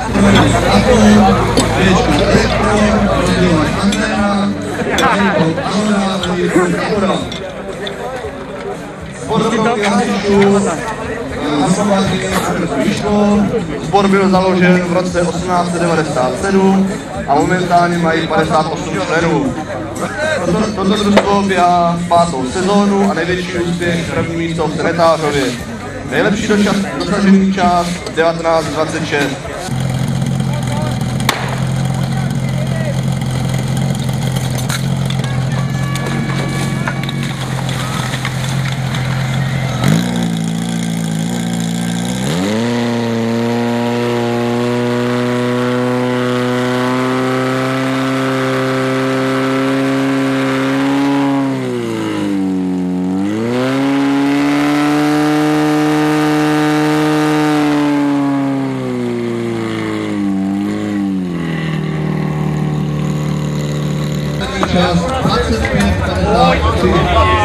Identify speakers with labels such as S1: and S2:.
S1: Sbor byl založen v roce 1897 a momentálně mají 58 členů. Toto družstvo běhá 5. sezónu a největší úspěch první místo v Senetářově. Nejlepší dosažený čas 19:26.
S2: Čas 25:53.